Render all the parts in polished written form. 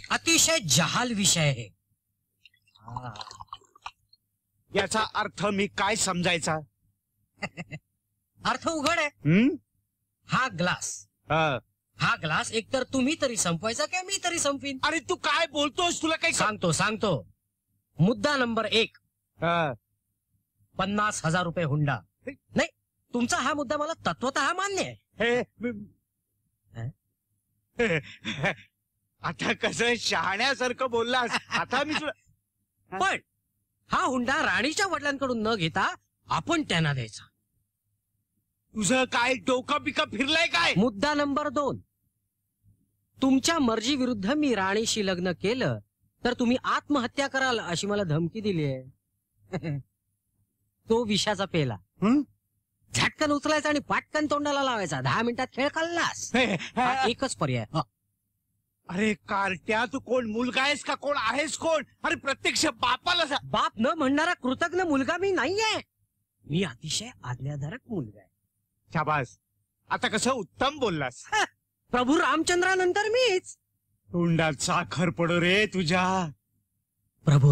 अतिशय जहाल विषय आहे. याचा अर्थ मी काय समजायचा? अर्थ उघड आहे. हा ग्लास एकतर तुम्ही तरी संपवायचा की मी तरी संपवीन. अरे तू काय बोलतोस? तुला काही सांगतो. मुद्दा नंबर 1, 50,000 रुपये हुंडा. नाही, तुमचा हा मुद्दा मला तत्वतः मान्य आहे. आता कसं शहाण्यासारखं बोललास. आता मी तुला पण हा हुंडा राणीच्या वडिलांकडून न घेता आपण त्यांना द्यायचा. तुझं काय डोकं बिका फिरलंय काय? मुद्दा नंबर 2, तुमच्या मर्जी विरुद्ध मी राणीशी लग्न केलं तर तुम्ही आत्महत्या कराल अशी मला धमकी दिली आहे. तो विषाचा पेला झटकन उचलायचा आणि पाटकन तोंडाला लावायचा. 10 मिनिटात खेळ खाल्लास. एकच पर्याय. अरे कार्ट्या, तू कोण? मुलगा आहेस का कोण आहेस? कोण? अरे प्रत्यक्ष बापाला बाप न म्हणणारा कृतज्ञ मुलगा मी नाहीये. मी अतिशय आज्ञाधारक मुलगा आहे. शाबास, आता कसं उत्तम बोललास. प्रभू रामचंद्रानंतर मीच. तोंडात साखर पडो रे तुझ्या. प्रभू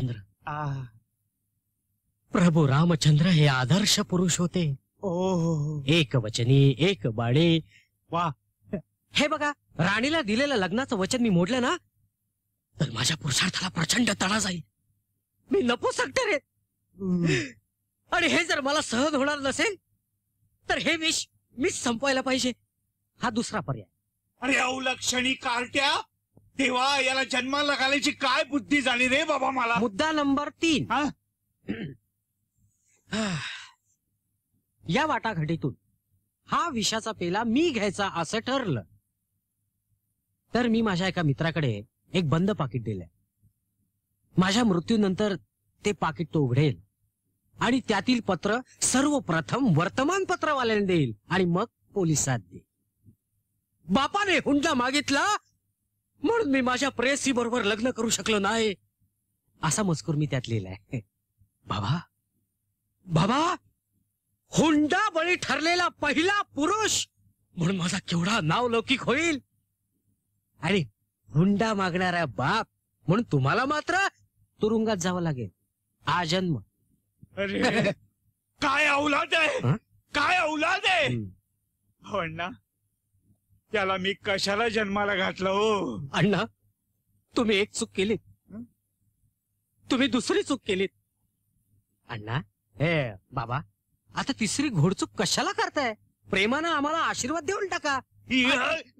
रामचंद्र हे आदर्श पुरुष होते. एक वचनी एक बाणे. वा, हे बघा, राणीला दिलेलं लग्नाचं वचन मी मोडलं ना तर माझ्या पुरुषार्थाला प्रचंड तडा जाईल. मी नपुसक ठरेन. आणि हे जर मला सहन होणार नसेल तर हे विष मीच संपवायला पाहिजे. हा दुसरा पर्याय. अरे अवलक्षणी कार्ट्या, तेव्हा याला जन्माला घालायची काय बुद्धी झाली रे बाबा मला. मुद्दा नंबर 3, या वाटाघाटीतून हा विषाचा पेला मी घ्यायचा असं ठरलं तर मी माझ्या एका मित्राकडे एक बंद पाकिट दिलंय. माझ्या मृत्यूनंतर ते पाकिट तो उघडेल आणि त्यातील पत्र सर्वप्रथम वर्तमानपत्रवाल्याने देईल आणि मग पोलिसात देईल. बापाने हुंडा मागितला म्हणून मी माझ्या प्रेयसी बरोबर लग्न करू शकलो नाही असा मजकूर मी त्यात लिहिलाय. बाबा, हुंडा बळी ठरलेला पहिला पुरुष म्हणून माझा केवढा नावलौकिक होईल. आणि हुंडा मागणारा बाप म्हणून तुम्हाला मात्र तुरुंगात जावं लागेल आजन्म. अरे काय औलाद आहे, काय औलाद आहे. हो अण्णा, त्याला मी कशाला जन्माला घातलं हो. अण्णा, तुम्ही एक चूक केलीत, तुम्ही दुसरी चूक केलीत. अण्णा, हे बाबा, आता तिसरी घोडचूक कशाला करताय? प्रेमानं आम्हाला आशीर्वाद देऊन टाका.